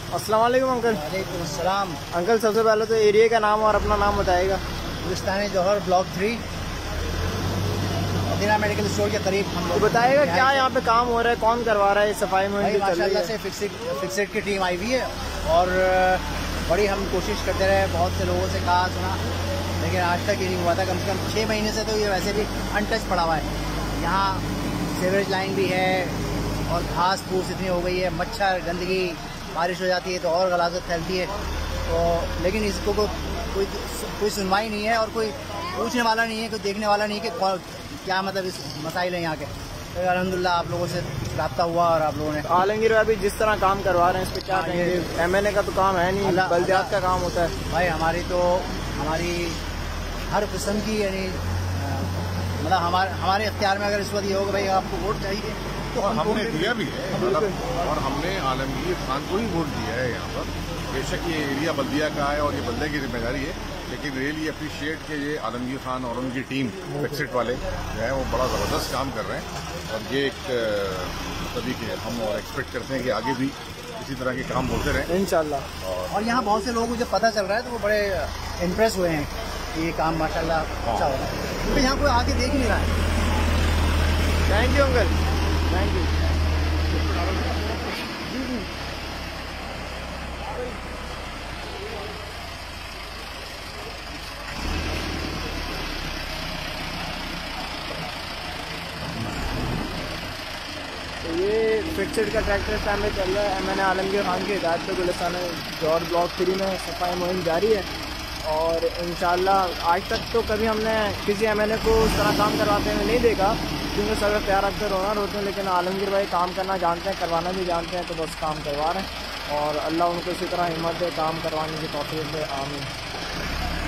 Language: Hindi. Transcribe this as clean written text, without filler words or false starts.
अस्सलाम वालेकुम अंकल। वालेकुम अस्सलाम। अंकल सबसे पहले तो एरिया का नाम और अपना नाम बताएगा। Gulistan Jauhar block 3 Madina medical store के करीब हम लोग। तो बताएगा क्या यहाँ पे काम हो रहा है, कौन करवा रहा है सफाई मुहिम? माशाल्लाह से फिक्सिट की टीम आई हुई है और बड़ी हम कोशिश करते रहे, बहुत से लोगों से कहा सुना, लेकिन आज तक ये नहीं हुआ था। कम से कम 6 महीने से तो ये वैसे भी अनटच पड़ा हुआ है। यहाँ सीवरेज लाइन भी है और घास फूस इतनी हो गई है, मच्छर गंदगी, बारिश हो जाती है तो और गलाजत फैलती है। तो लेकिन इसको कोई सुनवाई नहीं है और कोई पूछने वाला नहीं है, कोई देखने वाला नहीं है कि क्या मतलब इस मसाइल है यहाँ के। तो अल्हम्दुलिल्लाह आप लोगों से रब्ता हुआ और आप लोगों ने आलमगीर भाई जिस तरह काम करवा रहे हैं इस पर क्या कहेंगे? एमएनए का तो काम है नहीं, बल्दियात का काम होता है। भाई हमारी हर किस्म की यानी मतलब हमारे इख्तियार में अगर इस वक्त ये होगा भाई आपको वोट चाहिए तो हमने दिया भी है मतलब, और हमने आलमगीर खान को ही वोट दिया है यहाँ पर। बेशक ये एरिया बल्दिया का है और ये बल्दिया की जिम्मेदारी है, लेकिन रियली अप्रिशिएट के ये आलमगीर खान और उनकी टीम फिक्सिट वाले जो है वो बड़ा ज़बरदस्त काम कर रहे हैं। और ये एक तभी के हम और एक्सपेक्ट करते हैं कि आगे भी इसी तरह के काम होते रहें इंशाल्लाह। और यहाँ बहुत से लोगों को जब पता चल रहा है तो वो बड़े इम्प्रेस हुए हैं कि ये काम माशाल्लाह अच्छा हो रहा है, क्योंकि यहाँ कोई आगे देख नहीं रहा है। Thank you uncle, thank you. तो ये फिक्सिट का ट्रैक्टर टाइम में चल रहा है। मैंने आलमगीर खान की हिदायत पे गुलिस्तान जौहर ब्लॉक 3 में सफाई मुहिम जारी है और इंशाल्लाह आज तक तो कभी हमने किसी एमएनए को उस तरह काम करवाते हुए नहीं देखा, क्योंकि सब प्यार अक्सर होना होते हैं। लेकिन आलमगीर भाई काम करना जानते हैं, करवाना भी जानते हैं, तो बस काम करवा रहे हैं और अल्लाह उनको इसी तरह हिम्मत दे, काम करवाने की तौफीक दे। आमीन।